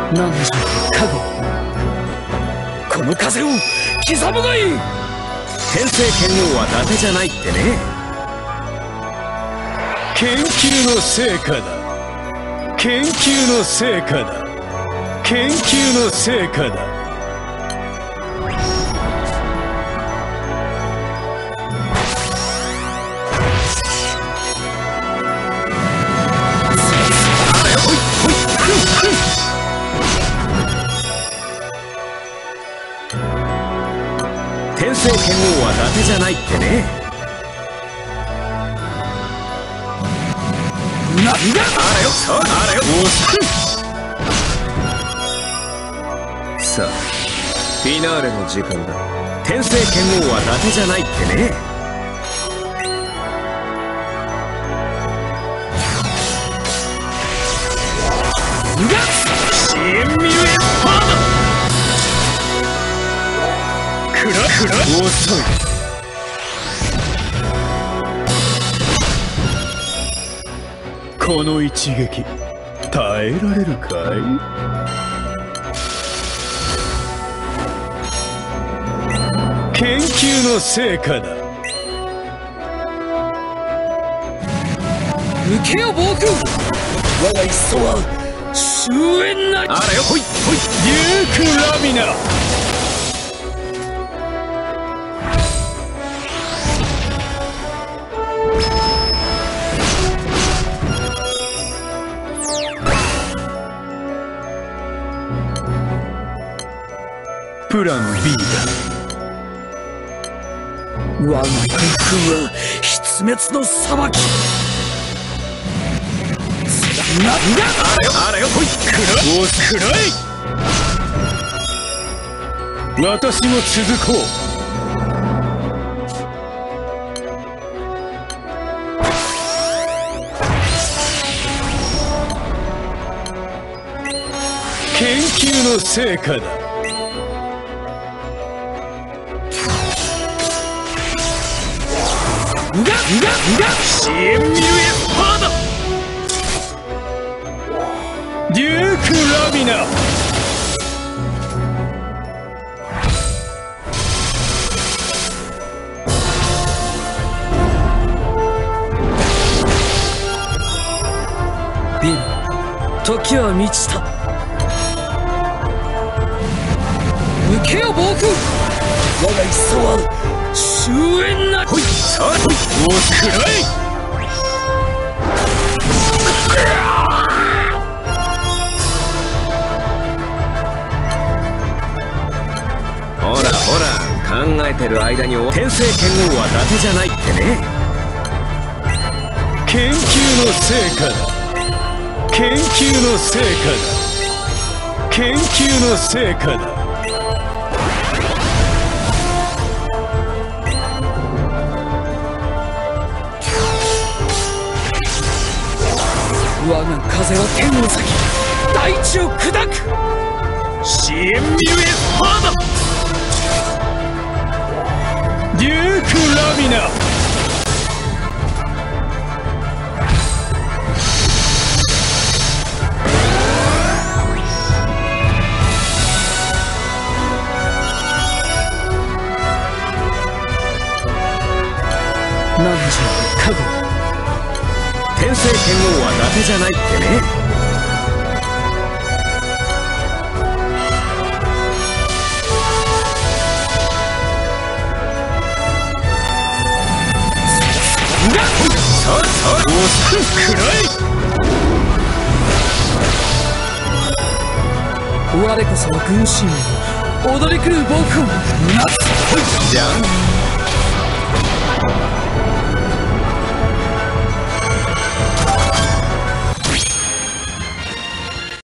何でしょう、加護。この風を刻むがいい。 天聖剣王は伊達じゃないってね。 研究の成果だ。研究の成果だ。研究の成果だ。 天聖剣王は伊達じゃないってね。 なんだあれよ、そうあれよ。さあ、フィナーレの時間だ。天聖剣王は伊達じゃないってね。 支援ミュエスパーだ。遅い。この一撃耐えられるかい？研究の成果だ。 抜けよ暴風。我が一層は終焉なり。 あれよ、ほいほい。 デューク・ラミナ。プラン B だ。 我が軍風は必滅の裁き。なんだあれよ、ほい。 くらい。私も続こう。研究の成果だ。支援ミュエスパーだ。デューク・ラミナ。 ビン、時は満ちた。抜けよ暴風。我が一層は終焉なり。 ほい、さあ、ほい。 おくらい。 ほらほら、考えてる間に天聖剣王は伊達じゃないってね。 研究の成果だ。研究の成果だ。研究の成果だ。 我が風は天を裂き大地を砕く。 支援ミュエスパーだ。デューク・ラミナ。 何でしょう、加護。 天聖剣王は伊達じゃないってね。 さあさあ、くらい。 我こそは軍神踊り狂う暴風。